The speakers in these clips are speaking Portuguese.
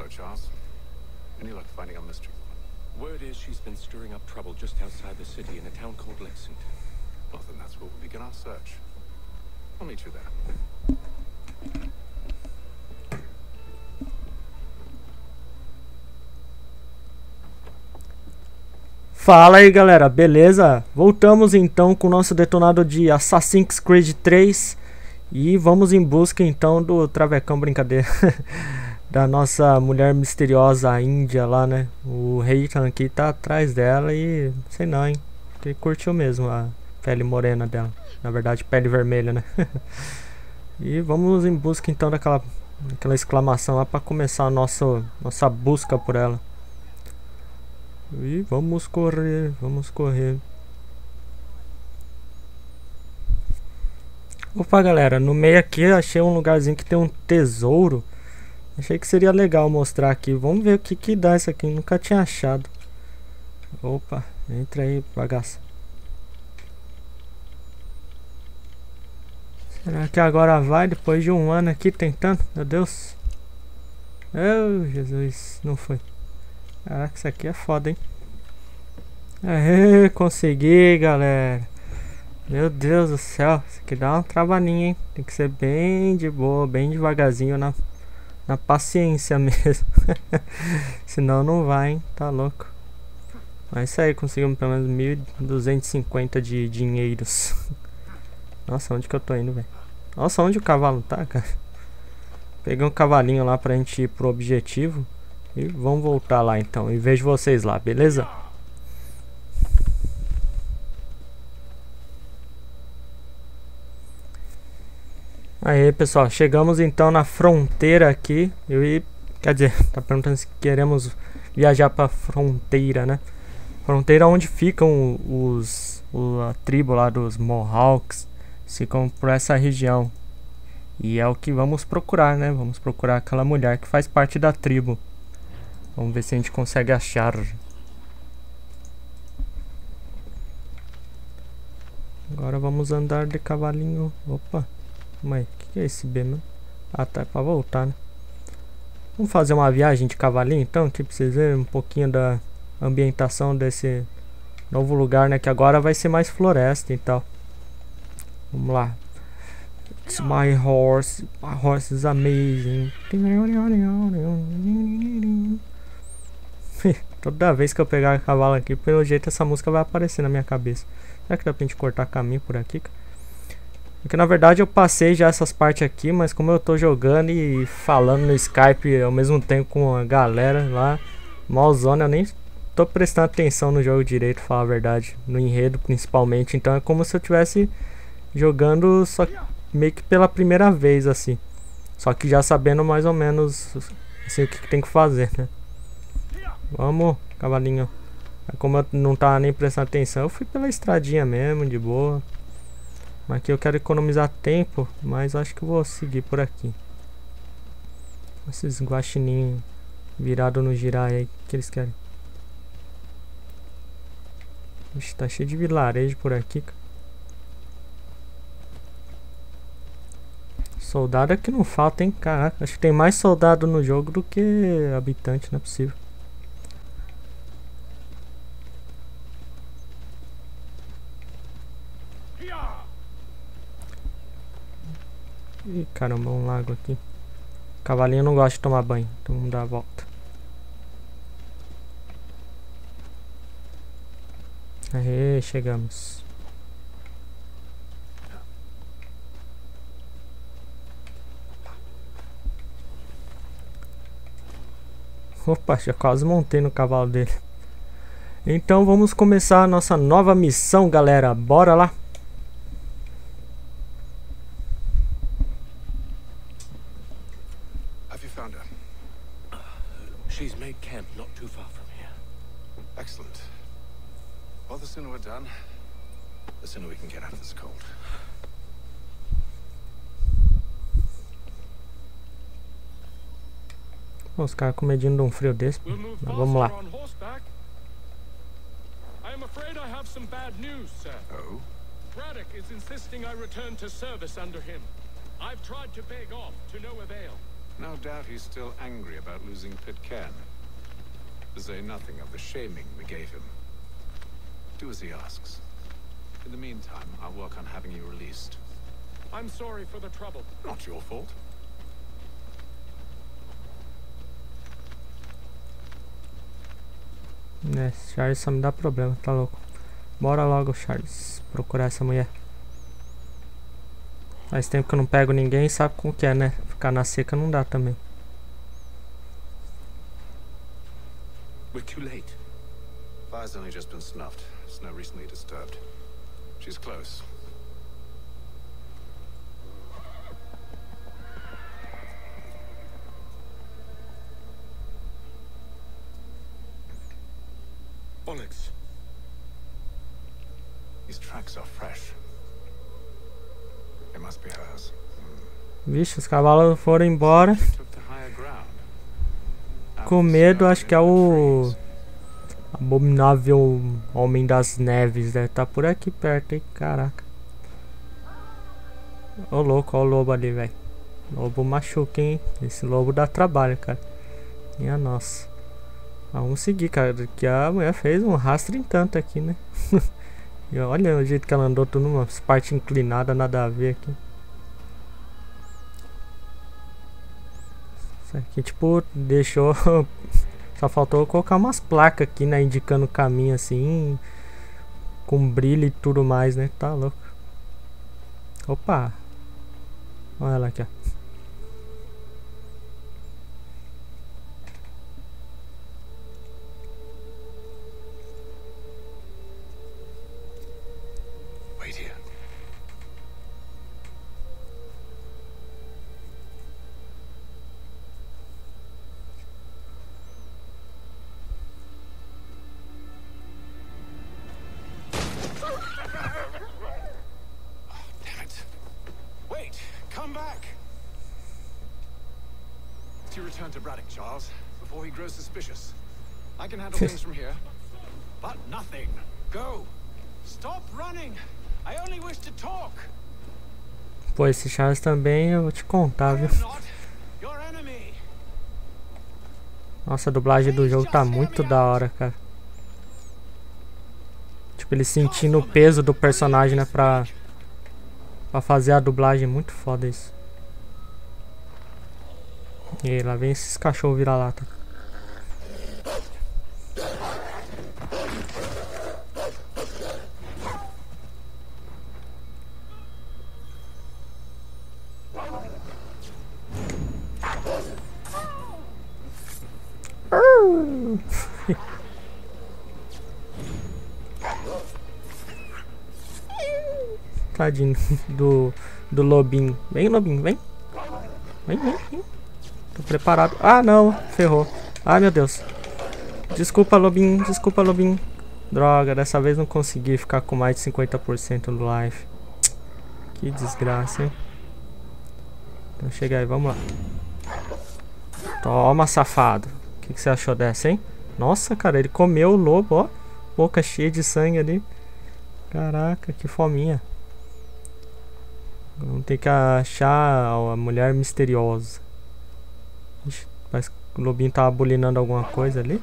Charles. Any luck finding a mystery woman? Word is she's been stirring up trouble just outside the city in a town called Lexington. Well, then that's where we'll begin our search. I'll meet you there. Fala aí, galera, beleza? Voltamos então com o nosso detonado de Assassin's Creed 3 e vamos em busca então do travecão, brincadeira, da nossa mulher misteriosa índia lá, né? O Reitan aqui tá atrás dela e sei não, hein? Ele curtiu mesmo a pele morena dela, na verdade pele vermelha, né? E vamos em busca então daquela exclamação lá para começar a nossa busca por ela. E vamos correr, vamos correr. Opa, galera, no meio aqui eu achei um lugarzinho que tem um tesouro. Achei que seria legal mostrar aqui. Vamos ver o que que dá isso aqui, nunca tinha achado. Opa, entra aí, bagaça. Será que agora vai, depois de um ano aqui tentando? Meu Deus. Oh, Jesus, não foi. Caraca, isso aqui é foda, hein? Aê, consegui, galera. Meu Deus do céu, isso aqui dá uma travaninha, hein? Tem que ser bem de boa, bem devagarzinho, na paciência mesmo. Senão não vai, hein? Tá louco. Mas isso aí, conseguimos pelo menos 1.250 de dinheiros. Nossa, onde que eu tô indo, velho? Nossa, onde o cavalo tá, cara? Peguei um cavalinho lá pra gente ir pro objetivo. E vamos voltar lá então. E vejo vocês lá, beleza? Aí, pessoal, chegamos então na fronteira aqui. Quer dizer, tá perguntando se queremos viajar pra fronteira, né? Fronteira onde ficam a tribo lá dos Mohawks. Ficam por essa região. E é o que vamos procurar, né? Vamos procurar aquela mulher que faz parte da tribo. Vamos ver se a gente consegue achar. Agora vamos andar de cavalinho. Opa. Mas o que é esse B, mano? Ah, tá, é pra voltar, né? Vamos fazer uma viagem de cavalinho então, aqui pra vocês verem um pouquinho da ambientação desse novo lugar, né? Que agora vai ser mais floresta e tal. Vamos lá. It's my horse is amazing. Toda vez que eu pegar o cavalo aqui, pelo jeito essa música vai aparecer na minha cabeça. Será que dá pra gente cortar caminho por aqui? Porque na verdade eu passei já essas partes aqui, mas como eu tô jogando e falando no Skype ao mesmo tempo com a galera lá, malzona, eu nem tô prestando atenção no jogo direito, pra falar a verdade, no enredo principalmente. Então é como se eu estivesse jogando só meio que pela primeira vez assim. Só que já sabendo mais ou menos assim, o que tem que fazer, né? Vamos, cavalinho. Como eu não tava nem prestando atenção, eu fui pela estradinha mesmo, de boa. Mas aqui eu quero economizar tempo, mas acho que eu vou seguir por aqui. Esses guaxininhos virados no girai aí, o que eles querem? Ixi, tá cheio de vilarejo por aqui. Soldado aqui não falta, hein? Caraca, acho que tem mais soldado no jogo do que habitante, não é possível. Ih, caramba, um lago aqui. O cavalinho não gosta de tomar banho, então vamos dar a volta. Aê, chegamos. Opa, já quase montei no cavalo dele. Então vamos começar a nossa nova missão, galera. Bora lá. She's made camp not too far from here. Excellent. Well, the sooner we're done, the sooner we can get out of this cold. Os caras com medinho de um frio desse. Mas vamos lá. I am afraid I have some bad news, sir. Oh? Braddock is insisting I return to service under him. I've tried to beg off, to no avail. No doubt he's still angry about losing Pitcairn. To say nothing of the shaming we gave him. Do as he asks. In the meantime, I'll work on having you released. I'm sorry for the trouble. Not your fault. Charles só me dá problema, tá louco? Bora logo, Charles, procurar essa mulher. Faz tempo que eu não pego ninguém, sabe como que é, né? Ficar na seca não dá também. We're too late. Fire's only just been snuffed. Snow recently disturbed. She's close. Onyx. These tracks are fresh. They must be hers. Vixe, os cavalos foram embora. Took the higher ground. Com medo, acho que é o abominável Homem das Neves. Deve estar por aqui perto, hein? Caraca. Ô louco, ó o lobo ali, velho. Lobo machuca, hein? Esse lobo dá trabalho, cara. Minha nossa. Vamos seguir, cara. Que a mulher fez um rastro em tanto aqui, né? E olha o jeito que ela andou, tudo numa parte inclinada, nada a ver aqui. Isso aqui, tipo, deixou. Só faltou colocar umas placas aqui, né? Indicando o caminho assim. Com brilho e tudo mais, né? Tá louco. Opa! Olha ela aqui, ó. Wait here. Damn it. Wait, come back. To return to Braddock, Charles, before he grows suspicious. I can handle things from here. But nothing. Go. Stop running. I only wish to talk. Pô, esse Charles também eu vou te contar, viu? I am not your enemy. Nossa, a dublagem do jogo tá muito da hora, cara. Tipo, ele sentindo o peso do personagem, né? Pra fazer a dublagem. Muito foda isso. E aí, lá vem esses cachorros vira-lata. Tadinho do lobinho. Vem, lobinho, vem. Vem. Tô preparado. Ah, não. Ferrou. Ai, meu Deus. Desculpa, lobinho. Desculpa, lobinho. Droga, dessa vez não consegui ficar com mais de 50% do life. Que desgraça, hein? Então chega aí, vamos lá. Toma, safado. O que você achou dessa, hein? Nossa, cara, ele comeu o lobo, ó. Boca cheia de sangue ali. Caraca, que fominha. Vamos ter que achar a mulher misteriosa. Ixi, parece que o lobinho tava bulinando alguma coisa ali.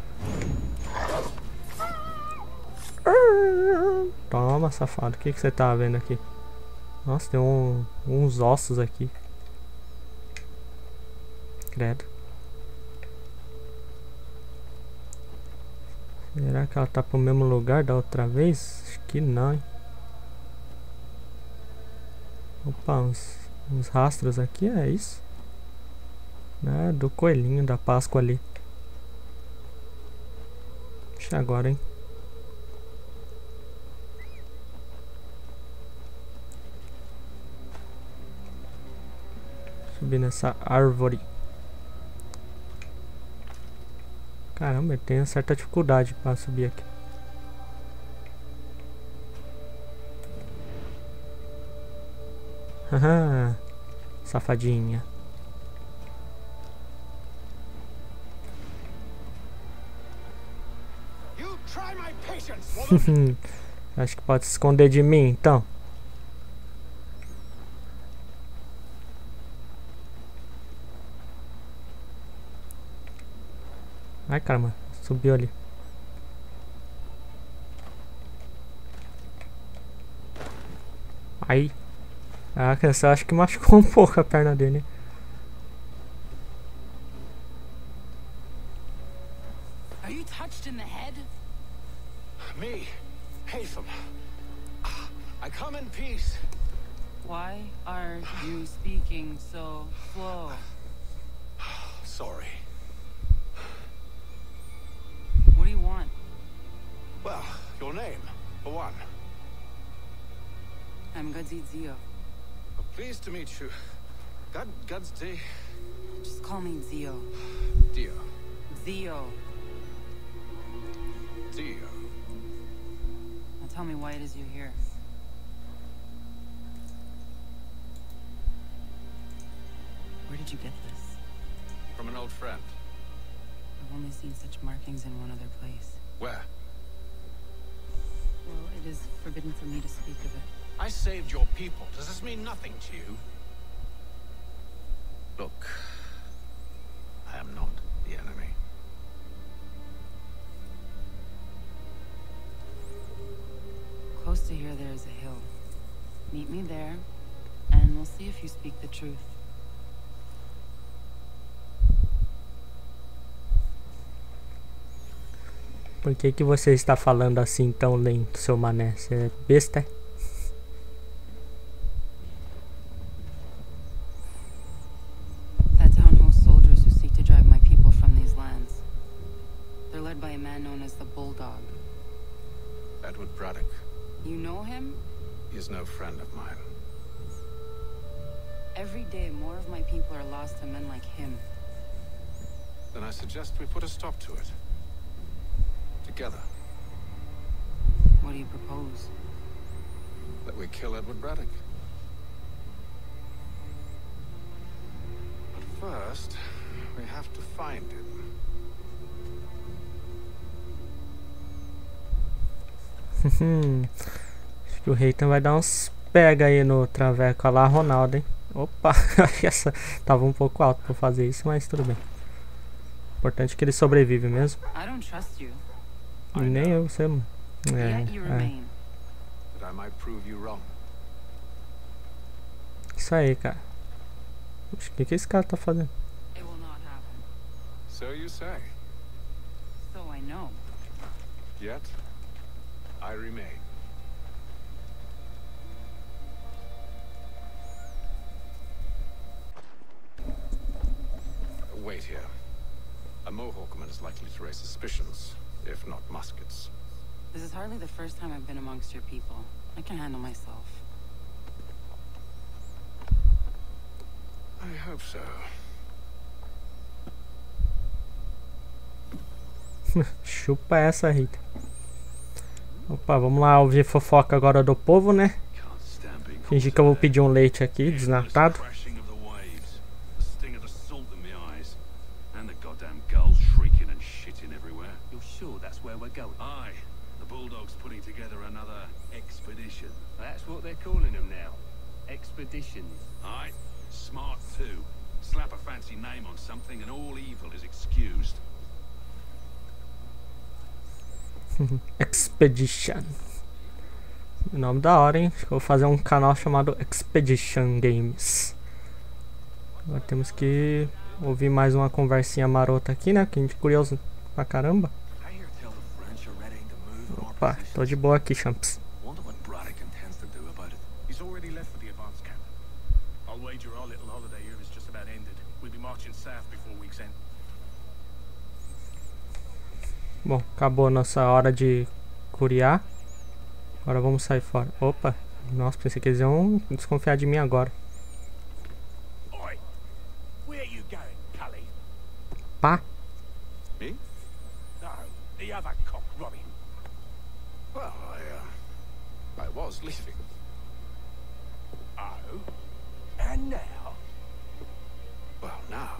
Toma, safado. O que você tá vendo aqui? Nossa, tem uns ossos aqui. Credo. Será que ela tá pro mesmo lugar da outra vez? Acho que não, hein? Opa, uns rastros aqui, é isso? É, do coelhinho da Páscoa ali. Deixa agora, hein? Subir nessa árvore. Caramba, ele tem uma certa dificuldade para subir aqui. Haha, safadinha. You try my patience, woman. Acho que pode se esconder de mim, então. Ai, caramba, subiu ali. Aí. Ah, essa eu acho que machucou um pouco a perna dele. Are you touched in the head? Me, Haytham. I come in peace. Why are you speaking so slow? Sorry. What do you want? Well, your name, for one. I'm Gadzi Zio. Pleased to meet you. Godsday. Just call me Zio. Dio. Zio. Dio. Now tell me why it is you're here. Where did you get this? From an old friend. I've only seen such markings in one other place. Where? Well, it is forbidden for me to speak of it. I saved your people. Does this mean nothing to you? Look, I am not the enemy. Close to here, there is a hill. Meet me there, and we'll see if you speak the truth. Por que você está falando assim tão lento, seu mané? Você é besta? That town hosts soldiers who seek to drive my people from these lands. They're led by a man known as the Bulldog. Edward Braddock. You know him? He is no friend of mine. Every day, more of my people are lost to men like him. Then I suggest we put a stop to it. Together. What do you propose? That we kill Edward Braddock. But first, we have to find him. Acho que o Haytham vai dar uns pega aí no traveco. Olha lá, Ronaldo, hein? Opa, essa tava um pouco alto pra fazer isso, mas tudo bem. Importante que ele sobrevive mesmo. I don't trust you. E nem eu, você, mano. Yet you remain. That I might prove you wrong. Isso aí, cara. Oxe, o que esse cara tá fazendo? It will not happen. So you say. So I know. Yet, I remain. Wait here. A Mohawkman is likely to raise suspicions, if not muskets. This is hardly the first time I've been amongst your people. I can handle myself. I hope so. Chupa essa, Rita. Opa, vamos lá ouvir fofoca agora do povo, né? Fingir que eu vou pedir um leite aqui, desnatado. Sure that's where we're going. Aye. The Bulldog's putting together another expedition. That's what they're calling them now. Expeditions. Aye. Smart too. Slap a fancy name on something and all evil is excused. Expedition. Nome da hora, hein? Acho que eu vou fazer um canal chamado Expedition Games. Agora temos que ouvir mais uma conversinha marota aqui, né? Que a gente é curioso pra caramba. Opa, tô de boa aqui, champs. Wonder what Braddock intends to do about it. He's already left for the advance camp. I'll wager our little holiday here is just about ended. We'll be marching south before week's end. Bom, acabou nossa hora de curiar. Agora vamos sair fora. Opa, nossa, pensei que eles iam desconfiar de mim agora. Oi, where are you going, Cully? Pá. Me? No, the other cock, Robbie. Well, I was leaving. Oh, and now? Well, now,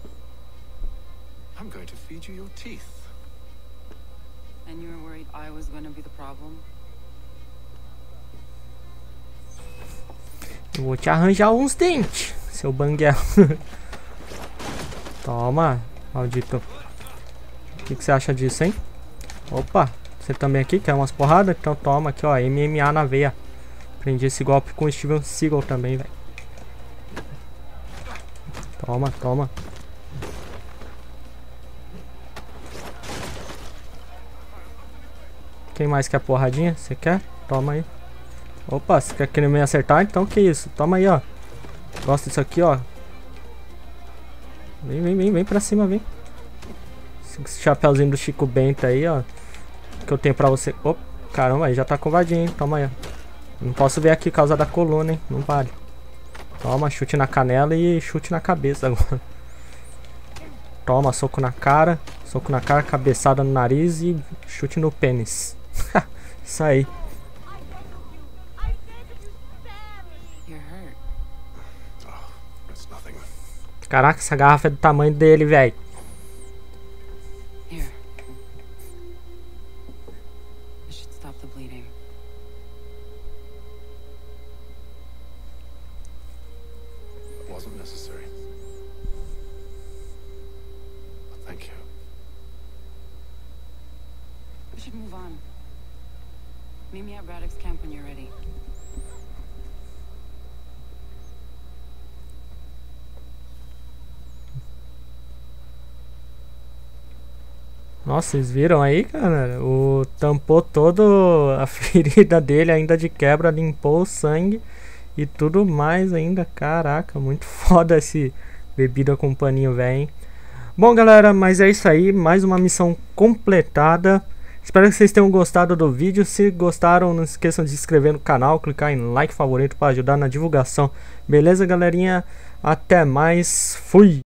I'm going to feed you your teeth. And you were worried I was going to be the problem? Eu vou te arranjar uns dentes, seu banguela. Toma, maldito. O que você acha disso, hein? Opa, você também aqui quer umas porradas? Então toma aqui, ó, MMA na veia. Aprendi esse golpe com o Steven Seagal também, velho. Toma, toma. Quem mais quer porradinha? Você quer? Toma aí. Opa, você quer querer me acertar? Então que isso? Toma aí, ó. Gosta disso aqui, ó. Vem pra cima, vem. Esse chapéuzinho do Chico Bento aí, ó. Que eu tenho pra você. Opa, caramba, aí já tá covardia, hein? Toma aí, ó. Não posso ver aqui por causa da coluna, hein? Não vale. Toma, chute na canela e chute na cabeça agora. Toma, soco na cara, cabeçada no nariz e chute no pênis. Isso aí. Caraca, essa garrafa é do tamanho dele, velho. Wasn't necessary. Thank you. We should move on. Meet me at Braddock's camp when you're ready. Nossa, vocês viram aí, cara? O tampou todo a ferida dele ainda de quebra, limpou o sangue e tudo mais ainda. Caraca, muito foda esse bebida com paninho velho, hein? Bom, galera, mas é isso aí. Mais uma missão completada. Espero que vocês tenham gostado do vídeo. Se gostaram, não esqueçam de se inscrever no canal, clicar em like favorito para ajudar na divulgação. Beleza, galerinha? Até mais. Fui!